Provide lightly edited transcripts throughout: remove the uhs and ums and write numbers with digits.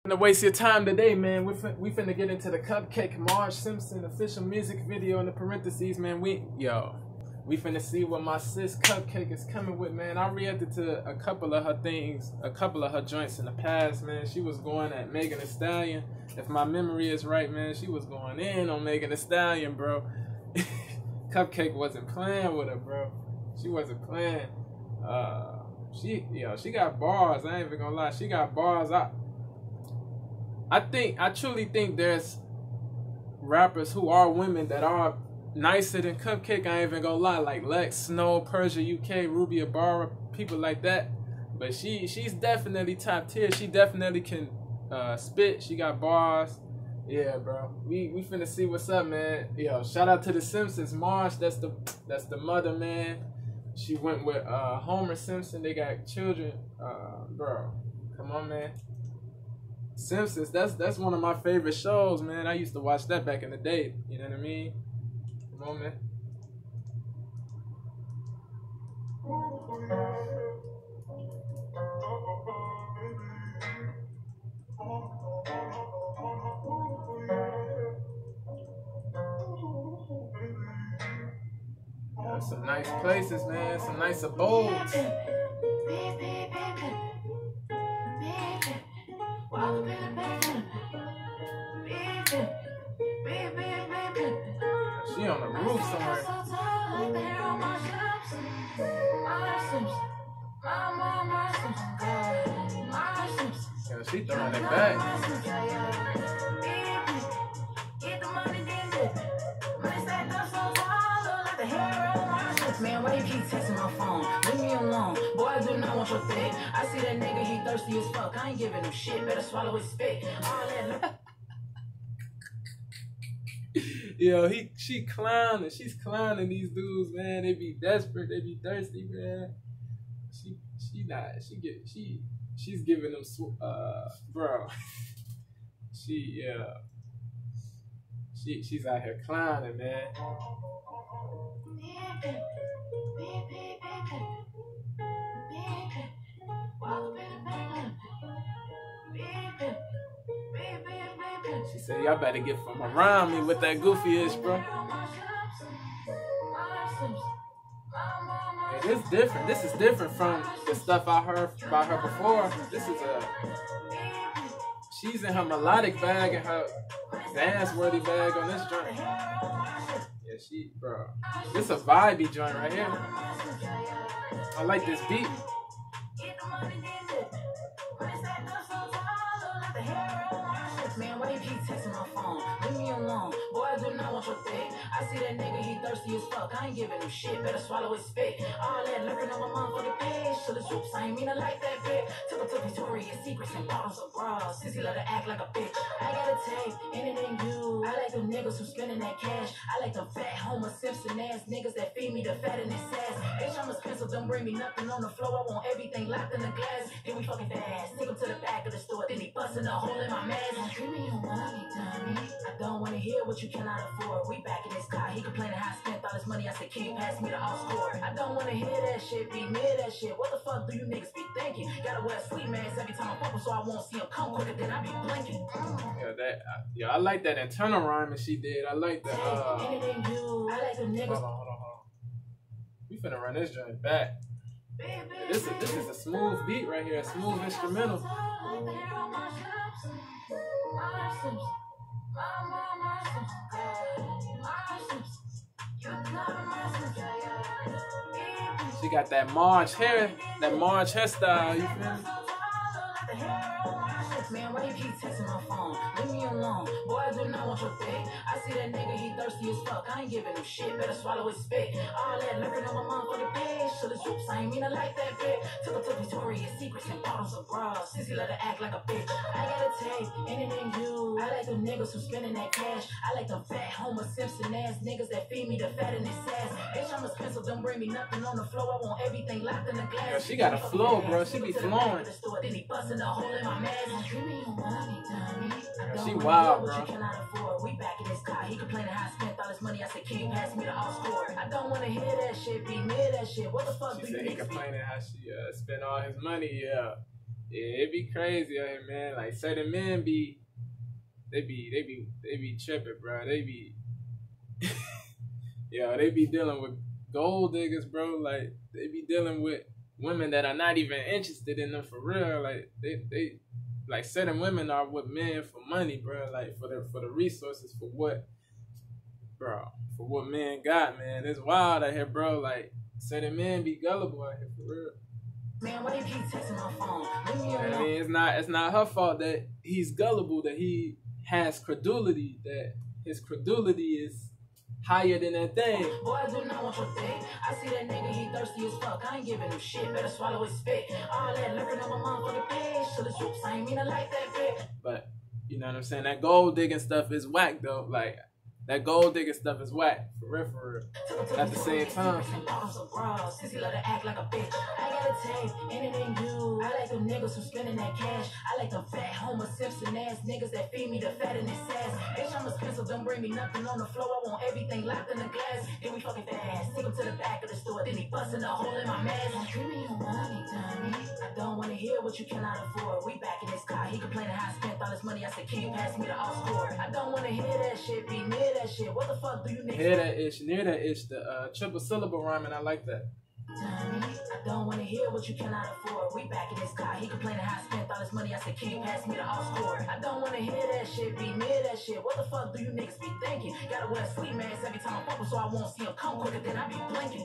To waste your time today, man. We finna get into the Cupcake Marge Simpson official music video in the parentheses, man. We finna see what my sis Cupcake is coming with, man. I reacted to a couple of her things, a couple of her joints in the past, man. She was going at Megan Thee Stallion. If my memory is right, man, she was going in on Megan Thee Stallion, bro. Cupcake wasn't playing with her, bro. She wasn't playing. She got bars. I ain't even gonna lie. She got bars. I truly think there's rappers who are women that are nicer than Cupcake. I ain't even gonna lie, like Lex, Snow, Persia, UK, Ruby Ibarra, people like that. But she's definitely top tier. She definitely can spit. She got bars. Yeah, bro. We finna see what's up, man. Yo, shout out to the Simpsons. Marge, that's the mother, man. She went with Homer Simpson. They got children. Bro, come on, man. Simpsons, that's one of my favorite shows, man. I used to watch that back in the day. You know what I mean? Come on, man. Some nice places, man. Some nice abodes. She on the roof somewhere. Yeah, she throwing it back. Man, why you keep texting my phone? Leave me alone. Boy, I do not want your thing. I see that nigga, he thirsty as fuck. I ain't giving him shit. Better swallow his spit. All that. Yo, she clowning. She's clowning these dudes, man. They be desperate. They be thirsty, man. She's giving them, bro. She's out here clowning, man. She said, y'all better get from around me with that goofy-ish, bro. Yeah, this is different. This is different from the stuff I heard about her before. This is she's in her melodic bag and her dance-worthy bag on this joint. Yeah, bro. This is a vibey joint right here. I like this beat. Man, why you keep texting my phone? Leave me alone. Boy, I do not want your thing. I see that nigga, he thirsty as fuck. I ain't giving him shit. Better swallow his spit. All that lurking on my motherfucking page. Till his troops, I ain't mean to like that bitch. Took her to Victoria's Secrets and bottles of bras. Sissy let her act like a bitch. I got a tape, and it ain't you. I like them niggas who spending that cash. I like them fat Homer Simpson ass niggas that feed me the fat in this ass. Bitch, I'm expensive, don't bring me nothing on the floor. I want everything locked in the glass. Then we fucking fast. Take him to the back of the store. Then he busting a hole in my mask. Give me your money, dummy. I don't wanna hear what you cannot afford. We back in this car. He complaining how I spent all this money. I said, can you pass me the all score? I don't wanna hear that shit. Be near that shit. What the fuck do you niggas be thinking? Gotta wear a sleep mask every time I fuck him so I won't see him come quicker than I be blinking. I like that internal rhyme that she did. I like the Anything you. I like them niggas. Hold on. We finna run this joint back. This is a smooth beat right here, a smooth instrumental. She got that Marge hair, that Marge hairstyle, you feel me? Man, why you keep texting my phone? Leave me alone. Boy, I do not want your thing. I see that nigga, he thirsty as fuck. I ain't giving him shit. Better swallow his spit. All that lurking on my motherfucking page. Till his troops, I ain't mean to like that bitch. Took her to Victoria's Secrets and bottles of bras. Sissy let her act like a bitch. I got a tape, and it ain't you. I like them niggas who spending that cash. I like them fat Homer Simpson ass niggas that feed me the fat in this ass. Bitch, I'm expensive, don't bring me nothing on the floor. I want everything locked in the glass. Yo, she got a flow, bro. She be flowing. Then he busting a hole in my mask. Give me your money, dummy. She wild, bro. We back in this car. He complaining how I spent all this money. I said, can you pass me the all score? I don't want to hear that shit. Be near that shit. What the fuck she do you said he complaining how she spent all his money. Yeah. Yeah, it be crazy out here, man. Like certain men they be tripping, bro. They be yeah, they be dealing with gold diggers, bro. Like they be dealing with women that are not even interested in them for real. Like they like certain women are with men for money, bro. Like for the resources for what, bro, for what men got, man. It's wild out here, bro. Like certain men be gullible out here for real. Man, why you keep texting my phone? Leave me I alone. mean, it's not her fault that he's gullible, that he has credulity, that his credulity is higher than that thing. Boy, I do not want your dick. I see that nigga, he thirsty as fuck. I ain't giving him shit. Better swallow his spit. All that looking on my motherfucking page. Till the troops, I ain't mean to like that bitch. But you know what I'm saying? That gold digging stuff is whack though. Like that gold digging stuff is whack. For real, for real. At the same time. Since he let her act like a bitch. I got a tape, anything you. I like them niggas who spending that cash. I like them fat Homer Simpson ass niggas that feed me the fat in his ass. Bitch, I'm expensive, don't bring me nothing on the floor. I want everything locked in the glass. Then we fucking fast. Take him to the back of the store. Then he busting a hole in my mask. Give me your money, Tommy. I don't wanna hear what you cannot afford. We back in his car. He complaining how I spent all his money. I said, can you pass me the all score? I don't wanna hear that shit. Be near that shit. What the fuck do you niggas? Hear that ish, near that ish. The triple syllable rhyming, I like that. Tommy, I don't wanna hear what you cannot afford. We back in his car. He complaining how I spent all his money. I said, can you pass me the all score? I don't wanna hear that shit. Be near that shit. What the fuck do you niggas be thinking? Gotta wear a sleep mask every time I focus so I won't see him come quicker than I be blinking.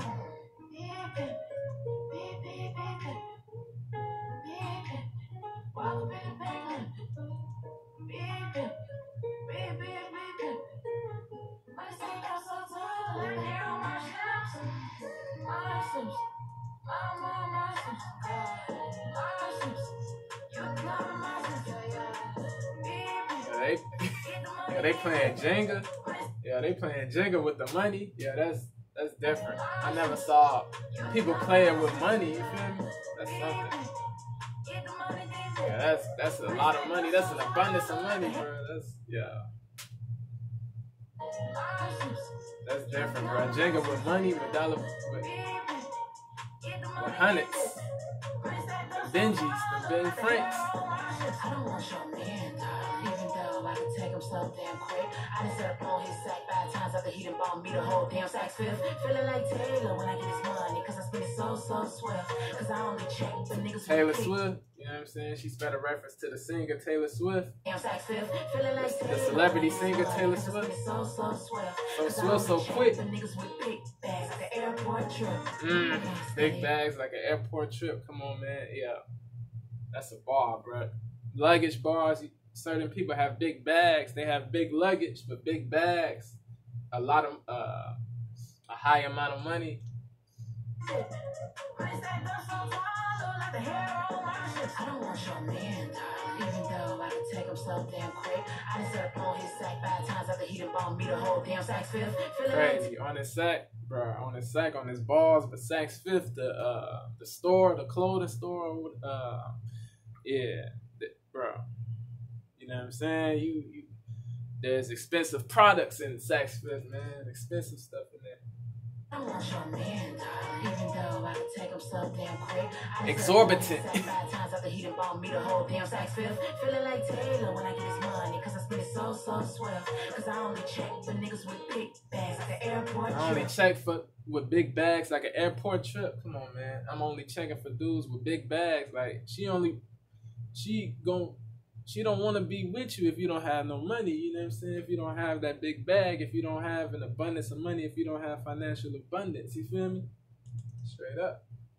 Yeah, they playing Jenga. Yeah, they playing Jenga with the money. Yeah, that's different. I never saw people playing with money. You feel me? That's something. Yeah, that's a lot of money. That's an abundance of money, bro. That's different, bro. Jenga with money, with dollar, with hundreds, Benjis, the Ben Franks. I don't want your man, dog. Even though I can take him so damn quick. I just set up on his sack 5 times after he done bought me the whole damn sack fifth. Feeling like Taylor when I get his money. Cause I spend it so swift. Cause I only check the niggas Taylor Swift. You know what I'm saying? She spelled a reference to the singer Taylor Swift. The celebrity singer Taylor Swift. So swift, so quick. Big bags like an airport trip. Come on, man. Yeah. That's a bar, bro. Luggage bars. Certain people have big bags. They have big luggage, but big bags. A lot of, a high amount of money. I don't want your man, dog. Even though I can take him so damn quick. I just set up on his sack 5 times after he done bought me the whole damn Saks Fifth. Crazy. On his sack, bro. On his sack, on his balls, but Saks Fifth, the store, the clothing store, yeah, bro. You know what I'm saying? You there's expensive products in Saks Fifth, man. Expensive stuff in there. I don't want your man, dog. Even though I can take him so damn quick. Exorbitant. 5 times after he done bought me the whole damn Saks Fifth. Feeling like Taylor when I get his money. Cause I spend it so swift. Cause I only check for niggas with big bags like an airport trip. I only check with big bags like an airport trip. Come on, man. I'm only checking for dudes with big bags. Like, she don't want to be with you if you don't have no money. You know what I'm saying? If you don't have that big bag, if you don't have an abundance of money, if you don't have financial abundance, you feel me? Straight up.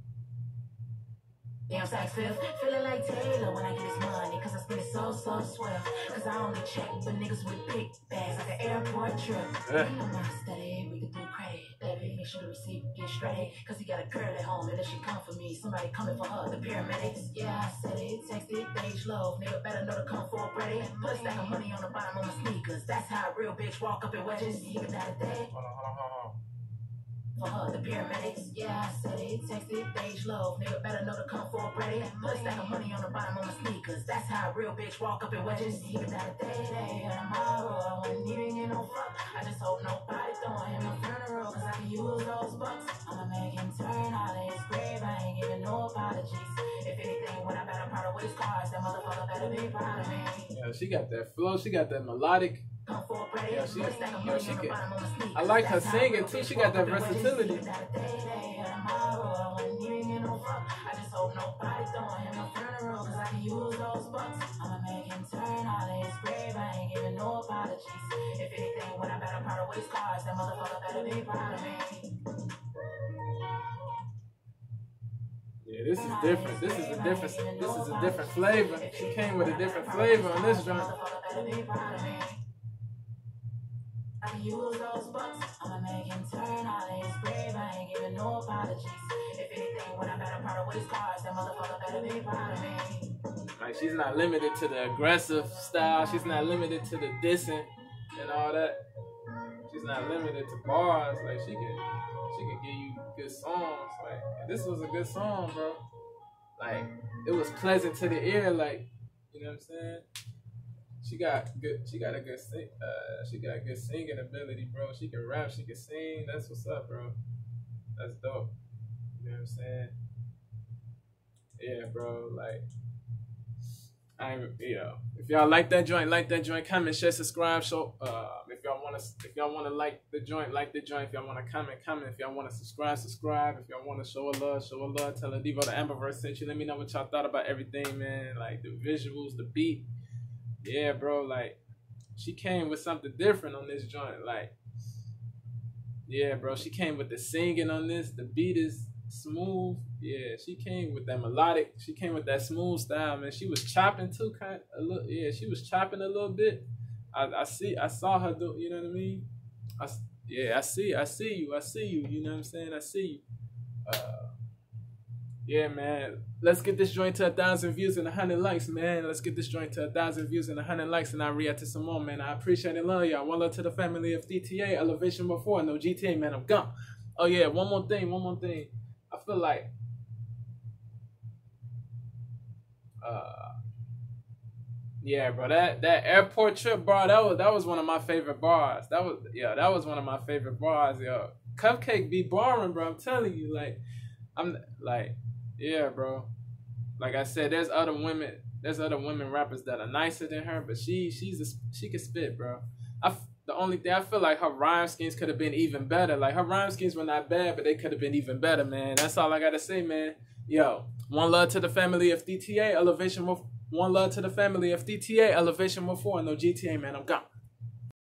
Damn Saks Fifth, feeling like Taylor when I get his money. Cause I spend it so swift. Cause I only check for niggas with big bags like an airport trip. I'm not steady, we can do credit. Baby, make sure the receipt get straight. Cause he got a girl at home and if she come for me, somebody coming for her, the paramedics. Yeah, I said it, texted, beige love. Nigga better know to come for Brady. Put a stack of money on the bottom of my sneakers. That's how a real bitch walk up in wedges. Even that day. Hold on. For her, the paramedics. Yeah, I said it, texted, beige love. Nigga better know to come for Brady. Put a stack of money on the bottom of my sneakers. That's how a real bitch walk up in wedges. Even that day, tomorrow. I wasn't even get no fuck. I just hope nobody throwing him a funeral. Cause I can use those bucks. I'ma make him turn all his grave. I ain't giving no apologies. If If anything, when I better proud of what his cars, that motherfucker better be proud of me. Yeah, she got that flow. She got that melodic. Yeah, she can. I like her singing too. She got that versatility. I just hope nobody's throwing him no funeral, cause I can use those bucks. I'ma make him turn all in his grave. I ain't giving no apologies. If anything, when I better proud of what his cars, that motherfucker better be proud of me. Yeah, this is different. This is a different flavor. She came with a different flavor on this joint. I can use those bucks. I'ma make him turn all in his grave. I ain't giving no apologies. If anything, when I better proud of what his cars, that motherfucker better be proud of me. Like, she's not limited to the aggressive style. She's not limited to the dissing and all that. She's not limited to bars. Like, she can give you good songs. Like, and this was a good song, bro. Like, it was pleasant to the ear. Like, you know what I'm saying? She got a good singing ability, bro. She can rap, she can sing. That's what's up, bro. That's dope. You know what I'm saying? Yeah, bro. Like, if y'all like that joint, comment, share, subscribe. So, if y'all wanna like the joint, If y'all wanna comment. If y'all wanna subscribe. If y'all wanna show a love. Tell a Devo the Amberverse sent you. Let me know what y'all thought about everything, man. Like the visuals, the beat. Yeah, bro. Like, she came with something different on this joint. Like, yeah, bro. She came with the singing on this. The beat is smooth. Yeah, she came with that melodic. She came with that smooth style, man. She was chopping too, Yeah, she was chopping a little bit. I saw her do. You know what I mean? I see you. You know what I'm saying? I see you. Yeah, man. Let's get this joint to 1,000 views and 100 likes, man. Let's get this joint to 1,000 views and 100 likes, and I'll react to some more, man. I appreciate and love y'all. One love to the family of DTA, Elevation before, no GTA, man. I'm gone. Oh yeah, one more thing. I feel like yeah, bro, that airport trip, bro, that was one of my favorite bars. That was one of my favorite bars, yo. Cupcake be boring, bro. I'm telling you, yeah, bro. Like I said, there's other women rappers that are nicer than her, but she can spit, bro. The only thing, I feel like her rhyme schemes could have been even better. Like, her rhyme schemes were not bad, but they could have been even better, man. That's all I gotta say, man. Yo, one love to the family of DTA, Elevation. One love to the family of DTA, Elevation before, no GTA, man. I'm gone.